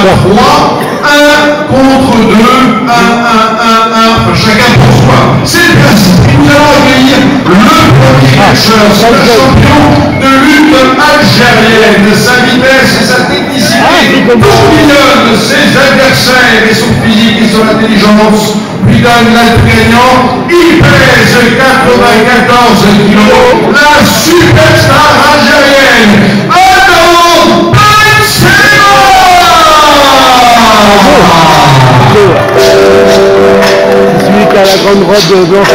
3, 1 contre 2, 1, 1, 1, 1, enfin chacun pour soi. C'est le principe. Et nous allons accueillir le premier catcheur, c'est le champion de lutte algérienne. Sa vitesse et sa technicité tourbillonnent ses adversaires et son physique et son intelligence lui donnent l'être gagnant. Il pèse 94 kilos, la superstar algérienne. Adam Benzema! C'est celui qui a la grande robe blanche.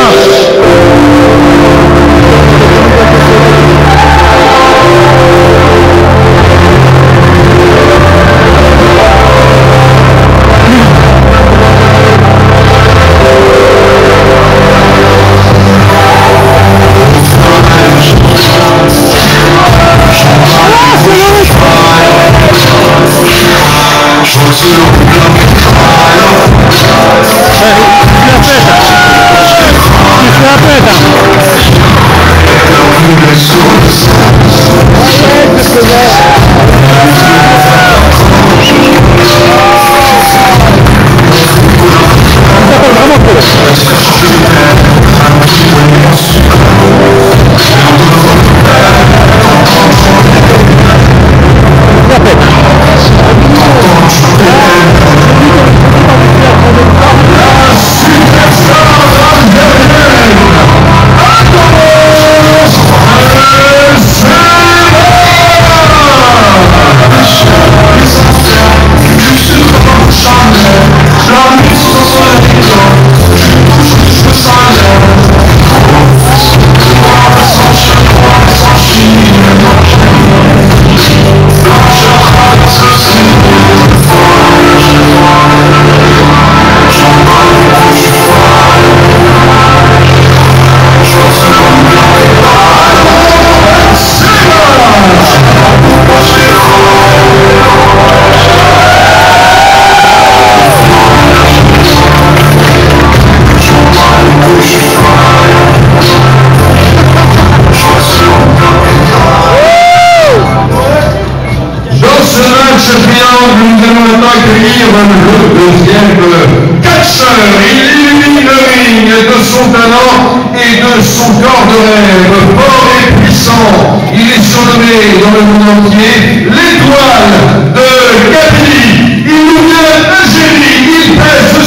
Nous allons maintenant accueillir le deuxième catcheur. Il illumine le ring de son talent et de son corps de rêve, fort et puissant. Il est surnommé dans le monde entier l'étoile de Kabylie. Il nous vient d'Algérie, il pèse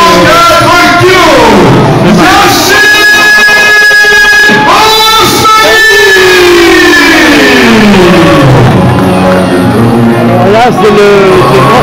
104 kilos. Là, c'est le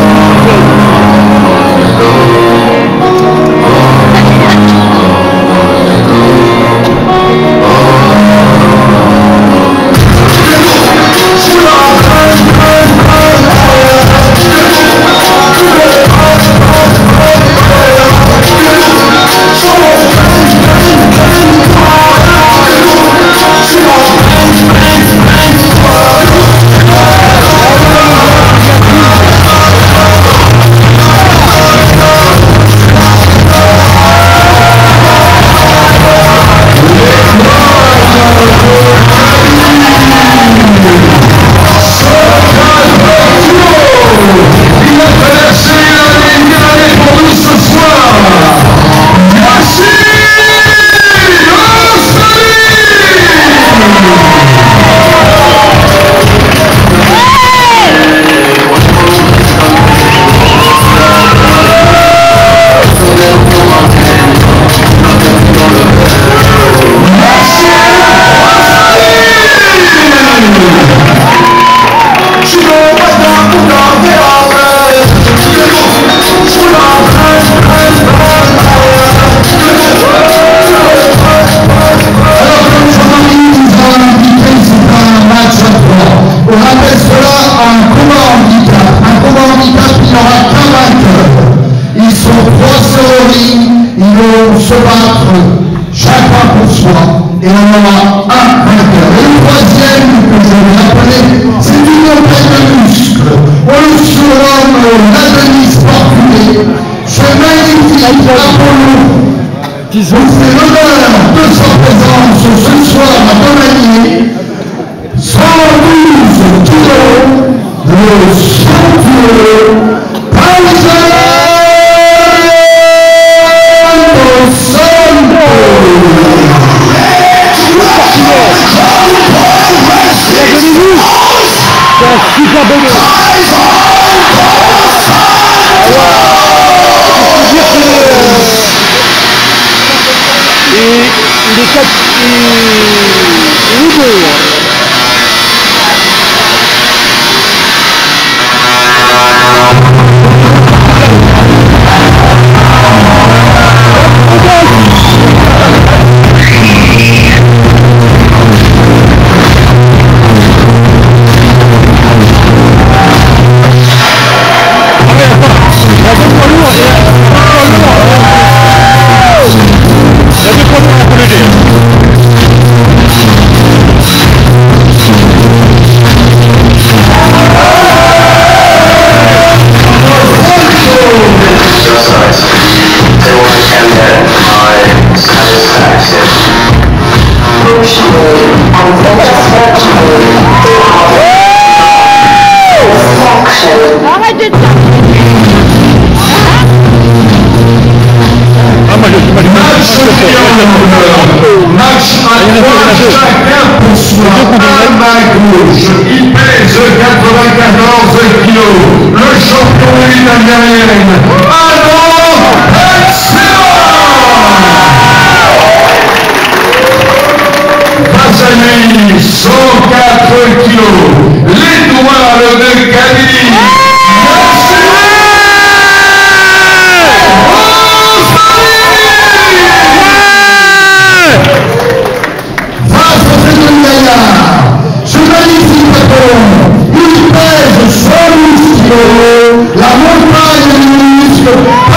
se battre chacun pour soi et on aura un vainqueur. Et le troisième que je vais appeler, c'est une montagne de muscles. On le surnomme l'Adonis portugais. Ce magnifique Apollo qui vous fait l'honneur de sa présence ce soir à Domanier. 112 kilos, le somptueux Parisien Dos Santos. C'est un super bonheur. Il est 4 et beau. Arrête de te Match à 3, chacun pour soi. À ma gauche, il pèse 94 kilos. Le champion de l'italienne, Aldo Excellent. Face à lui, 104 kilos. L'étoile de Camille. Ce magnifique patron, il pèse 112 kilos, la montagne du muscle,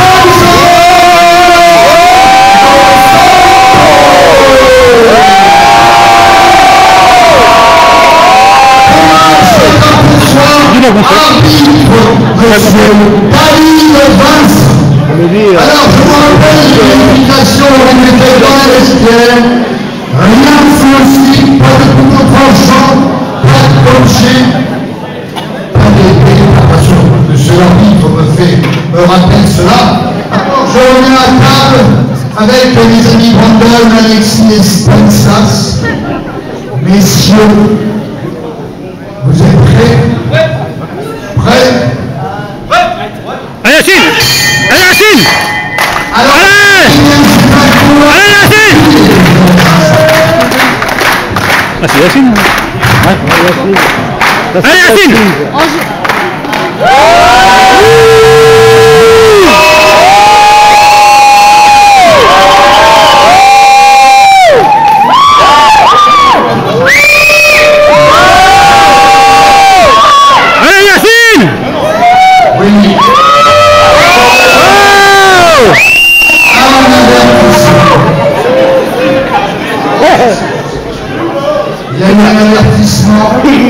alors je vous rappelle l'invitation au était dans les vestiaires. Rien de fancy, pas de couteau tranchant, pas de coaching, pas d'épée, attention, M. l'arbitre me rappelle cela. Alors je reviens à table avec mes amis Brandon, Alexis et Stanislas. Messieurs, vous êtes prêts? Prêts? Allez Yacine! Allez Yacine! Alors, allez Yacine! Ah c'est Yacine? Ouais, allez Yacine! Allez Yacine! oui. Il y a eu un avertissement.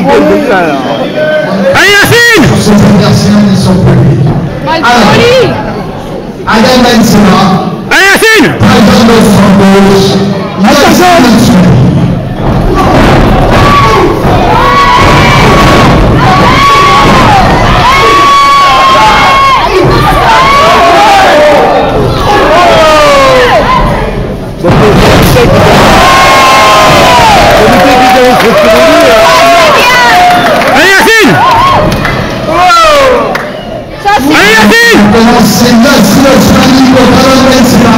Allez Yacine! Sur ces adversaires qui sont publics. Alors, Adam Benzema, Allez Yacine! Parisien Dos Santos, Yacine Nsoubi. Allez Yacine! Allez Yacine! C'est Yacine contre Adam Benzema.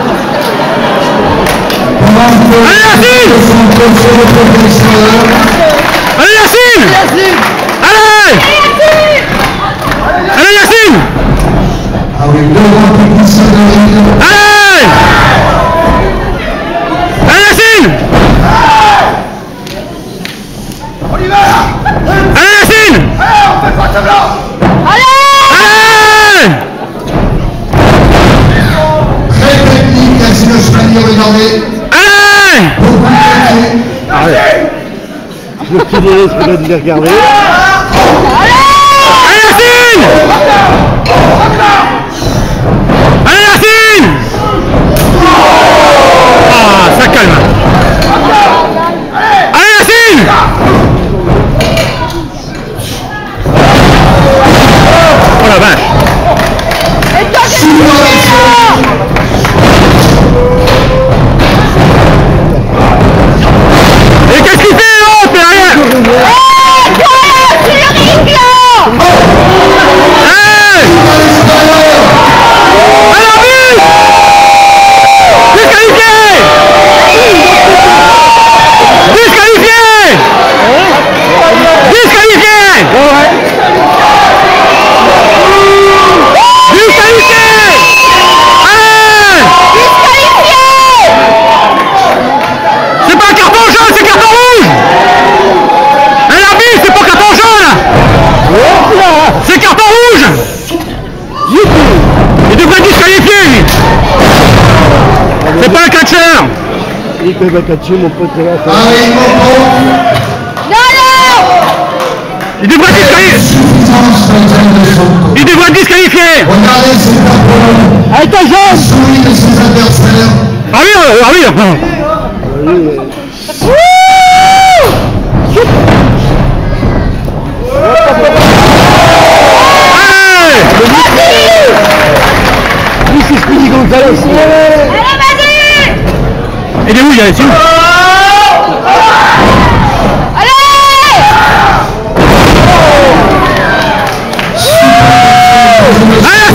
Allez Yacine! Allez Yacine! Allez! Allez Yacine! Ah oui, deux grands techniciens de la Allez! Allez Yacine! Allez Yacine! Allez! très technique, Yacine Nsoubi, regardez. Allez! Beaucoup de technique. Allez! Le petit délai, c'est peut-être de regarder. Allez Yacine! Allez Yacine! Ah, ça calme. Allez Yacine! devrait disqualifier lui. C'est pas un catcheur. Ils peuvent catcher mon pote là. Allez, Momo. Il devrait disqualifier. Suffisance de son corps. Il devrait disqualifier. Regardez ses tapons. Avec ta jambe. Souris de ses adversaires. Ah oui, ah oui. Lui c'est Speedy Gonzalez. Il est où, il est ici? Allez,